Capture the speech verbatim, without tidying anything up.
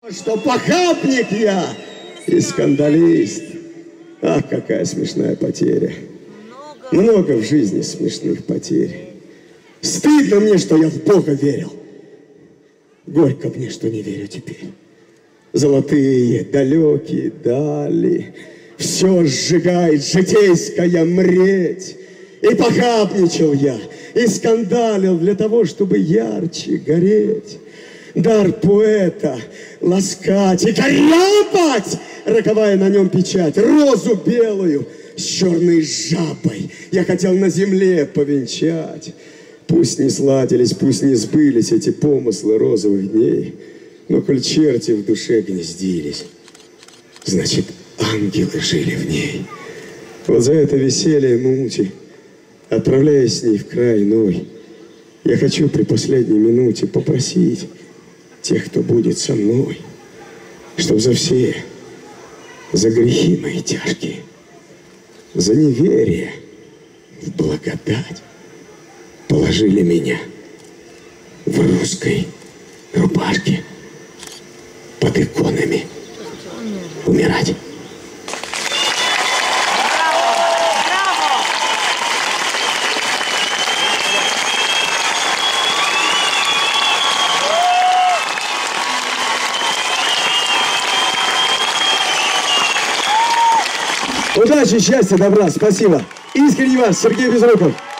Что похабник я и скандалист. Ах, какая смешная потеря. Много в жизни смешных потерь. Стыдно мне, что я в Бога верил. Горько мне, что не верю теперь. Золотые, далекие дали. Все сжигает житейская мреть. И похабничал я, и скандалил для того, чтобы ярче гореть. Дар поэта ласкать и корябать, роковая на нем печать, розу белую с черной жабой я хотел на земле повенчать. Пусть не сладились, пусть не сбылись эти помыслы розовых дней, но коль черти в душе гнездились, значит, ангелы жили в ней. Вот за это веселье мути, отправляясь с ней в край иной, я хочу при последней минуте попросить тех, кто будет со мной, чтоб за все, за грехи мои тяжкие, за неверие в благодать положили меня в русской рубашке под иконами умирать. Удачи, счастья, добра. Спасибо. Искренне вас, Сергей Безруков.